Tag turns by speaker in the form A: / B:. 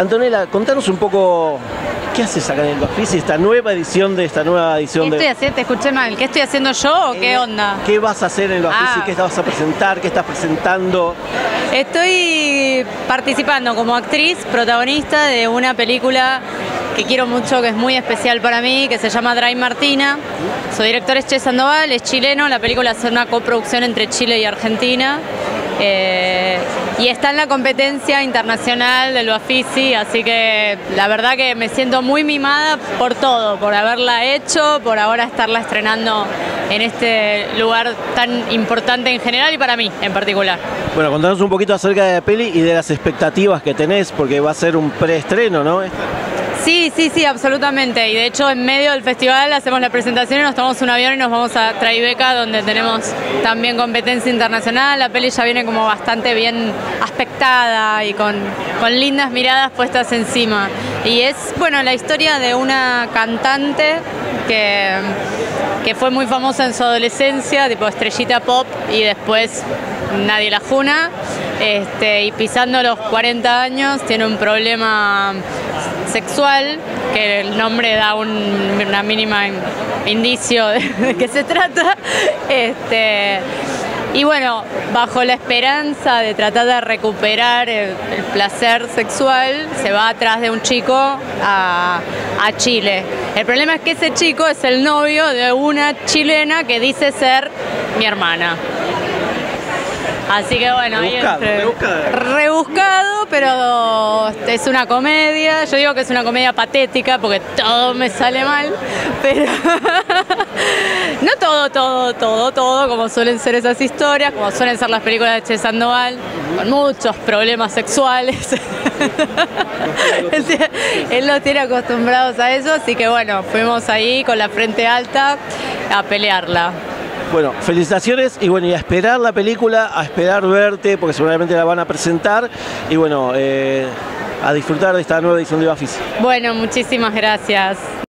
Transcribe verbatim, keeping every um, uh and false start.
A: Antonella, contanos un poco, ¿qué haces acá en el Bafisi, esta nueva edición de esta nueva edición
B: ¿Qué
A: de...
B: estoy haciendo? Te escuché mal. ¿Qué estoy haciendo yo o qué
A: Eh,
B: onda?
A: ¿Qué vas a hacer en el Bafisi?
B: Ah.
A: ¿Qué vas a presentar? ¿Qué estás presentando?
B: Estoy participando como actriz protagonista de una película que quiero mucho, que es muy especial para mí, que se llama Dry Martina. Su director es Che Sandoval, es chileno. La película es una coproducción entre Chile y Argentina. Eh, y está en la competencia internacional del Bafisi, así que la verdad que me siento muy mimada por todo, por haberla hecho, por ahora estarla estrenando en este lugar tan importante en general y para mí en particular.
A: Bueno, contanos un poquito acerca de la peli y de las expectativas que tenés, porque va a ser un preestreno, ¿no?
B: Sí, sí, sí, absolutamente. Y de hecho en medio del festival hacemos la presentación y nos tomamos un avión y nos vamos a Tribeca, donde tenemos también competencia internacional. La peli ya viene como bastante bien aspectada y con, con lindas miradas puestas encima. Y es, bueno, la historia de una cantante que, que fue muy famosa en su adolescencia, tipo estrellita pop, y después nadie la juna. Este, y pisando los cuarenta años tiene un problema sexual, que el nombre da un, una mínima indicio de, de qué se trata. Este, y bueno, bajo la esperanza de tratar de recuperar el, el placer sexual, se va atrás de un chico a, a Chile. El problema es que ese chico es el novio de una chilena que dice ser mi hermana. Así que bueno,
A: rebuscado,
B: ahí entre,
A: rebuscado.
B: rebuscado, pero es una comedia. Yo digo que es una comedia patética porque todo me sale mal, pero no todo, todo, todo, todo, como suelen ser esas historias, como suelen ser las películas de Che Sandoval, con muchos problemas sexuales. Él los tiene acostumbrados a eso, así que bueno, fuimos ahí con la frente alta a pelearla.
A: Bueno, felicitaciones y bueno, y a esperar la película, a esperar verte, porque seguramente la van a presentar, y bueno, eh, a disfrutar de esta nueva edición de Bafisi.
B: Bueno, muchísimas gracias.